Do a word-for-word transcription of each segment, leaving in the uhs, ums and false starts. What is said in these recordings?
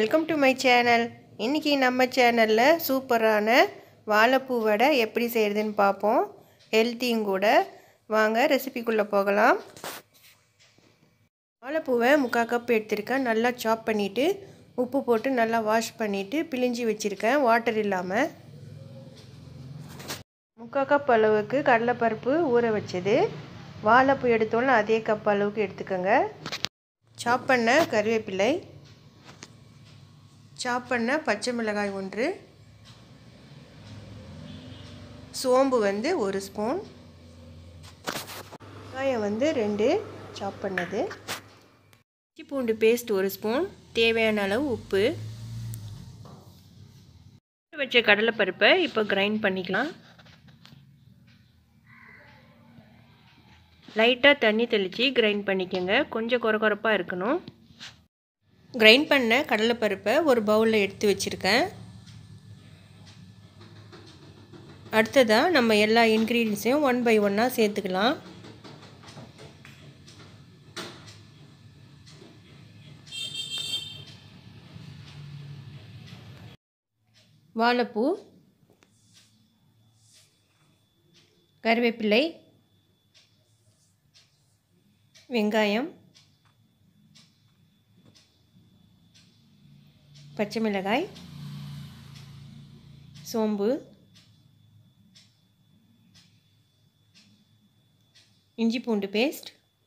Welcome to my channel. இன்றைக்கி நம்ம சேனலில் சூப்பரான வாழைப்பூ வடை எப்படி செய்கிறதுன்னு பார்ப்போம். ஹெல்த்தியும் கூட. வாங்க ரெசிபிக்குள்ளே போகலாம். வாழைப்பூவை முக்கால் கப் எடுத்திருக்கேன். நல்லா சாப் பண்ணிவிட்டு உப்பு போட்டு நல்லா வாஷ் பண்ணிவிட்டு பிழிஞ்சி வச்சுருக்கேன், வாட்டர் இல்லாமல். முக்கால் கப் அளவுக்கு கடலைப்பருப்பு ஊற வச்சது. வாழைப்பூ எடுத்தோன்னு அதே கப் அளவுக்கு எடுத்துக்கோங்க. சாப் பண்ண கருவேப்பிலை, சாப் பண்ண பச்சை மிளகாய் ஒன்று, சோம்பு வந்து ஒரு ஸ்பூன், வெங்காயம் வந்து ரெண்டு சாப் பண்ணது, இஞ்சி பூண்டு பேஸ்ட் ஒரு ஸ்பூன், தேவையான அளவு உப்பு. வச்ச கடலைப்பருப்பை இப்போ கிரைண்ட் பண்ணிக்கலாம். லைட்டாக தண்ணி தெளித்து கிரைண்ட் பண்ணிக்கோங்க. கொஞ்சம் குறை குறைப்பாக இருக்கணும். கிரைண்ட் பண்ண கடலைப்பருப்பை ஒரு பவுலில் எடுத்து வச்சுருக்கேன். அடுத்ததாக நம்ம எல்லா இன்க்ரீடியன்ஸையும் ஒன் பை ஒன்னாக சேர்த்துக்கலாம். வாழைப்பூ, கருவேப்பிலை, வெங்காயம், பச்சை மிளகாய், சோம்பு, இஞ்சி பூண்டு பேஸ்ட்,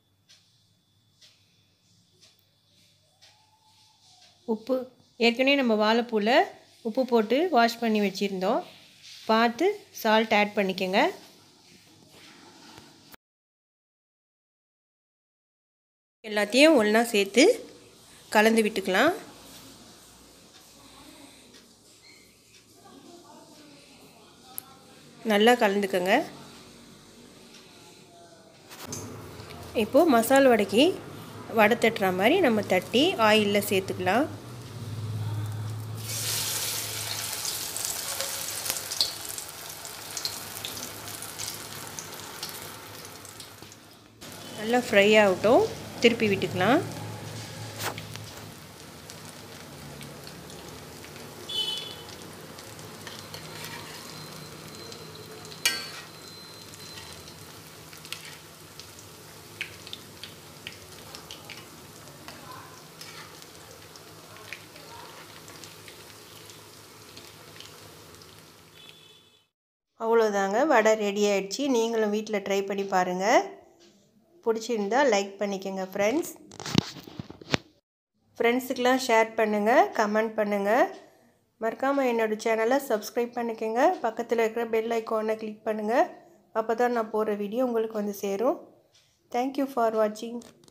உப்பு. ஏற்கனவே நம்ம வாழைப்பூவில் உப்பு போட்டு வாஷ் பண்ணி வச்சுருந்தோம். பார்த்து சால்ட் ஆட் பண்ணிக்கோங்க. எல்லாத்தையும் ஒன்றா சேர்த்து கலந்து விட்டுக்கலாம். நல்லா கலந்துக்கங்க. இப்போது மசால் வடைக்கு வடை தட்டுற மாதிரி நம்ம தட்டி ஆயிலில் சேர்த்துக்கலாம். நல்லா ஃப்ரை ஆகட்டும். திருப்பி விட்டுக்கலாம். அவ்வளோதாங்க, வடை ரெடி ஆகிடுச்சு. நீங்களும் வீட்டில் ட்ரை பண்ணி பாருங்கள். பிடிச்சிருந்தா லைக் பண்ணிக்கோங்க ஃப்ரெண்ட்ஸ். ஃப்ரெண்ட்ஸுக்கெலாம் ஷேர் பண்ணுங்கள், கமெண்ட் பண்ணுங்கள். மறக்காமல் என்னோடய சேனலை சப்ஸ்கிரைப் பண்ணிக்கோங்க. பக்கத்தில் இருக்கிற பெல் ஐக்கானை கிளிக் பண்ணுங்கள். அப்போ தான் நான் போடுற வீடியோ உங்களுக்கு வந்து சேரும். தேங்க்யூ ஃபார் வாட்சிங்.